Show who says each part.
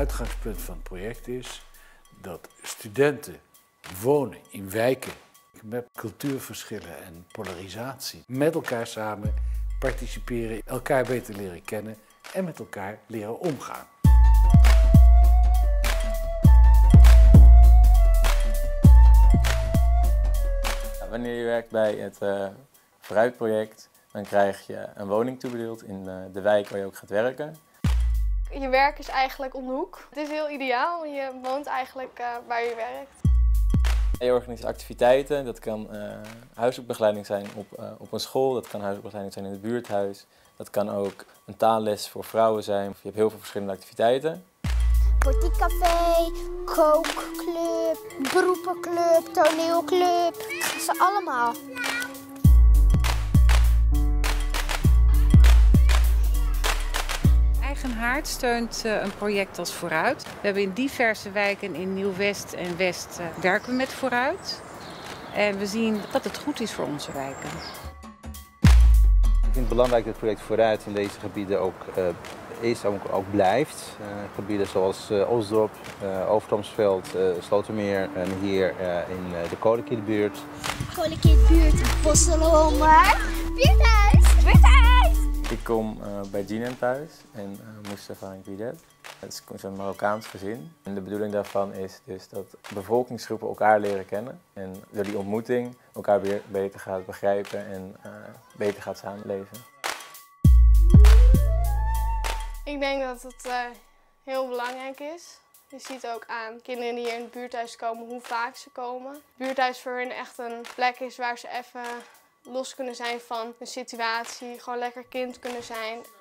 Speaker 1: uitgangspunt van het project is dat studenten wonen in wijken met cultuurverschillen en polarisatie. Met elkaar samen participeren, elkaar beter leren kennen en met elkaar leren omgaan.
Speaker 2: Wanneer je werkt bij het Vooruit-project, dan krijg je een woning toebedeeld in de wijk waar je ook gaat werken.
Speaker 3: Je werk is eigenlijk om de hoek. Het is heel ideaal, je woont eigenlijk waar je werkt.
Speaker 2: Je organiseert activiteiten, dat kan huiswerkbegeleiding zijn op een school, dat kan huiswerkbegeleiding zijn in het buurthuis. Dat kan ook een taalles voor vrouwen zijn. Je hebt heel veel verschillende activiteiten.
Speaker 4: Boutiquecafé, kookclub, beroepenclub, toneelclub. Ze allemaal.
Speaker 5: Eigen Haard steunt een project als Vooruit. We hebben in diverse wijken in Nieuw-West en West werken we met Vooruit. En we zien dat het goed is voor onze wijken.
Speaker 6: Ik vind het belangrijk dat het project Vooruit in deze gebieden ook is en ook blijft. Gebieden zoals Osdorp, Overtomsveld, Slotermeer en hier in de Kolenkierbuurt.
Speaker 4: Kolenkierbuurt, Bosselhomer, buurthuis, buurthuis!
Speaker 2: Ik kom bij Ginem thuis en Mustafa en Guidet. Het is een Marokkaans gezin. En de bedoeling daarvan is dus dat bevolkingsgroepen elkaar leren kennen. En door die ontmoeting elkaar weer beter gaat begrijpen en beter gaat samenleven.
Speaker 3: Ik denk dat het heel belangrijk is. Je ziet ook aan kinderen die hier in het buurthuis komen hoe vaak ze komen. Het buurthuis voor hun echt een plek is waar ze even los kunnen zijn van hun situatie. Gewoon lekker kind kunnen zijn.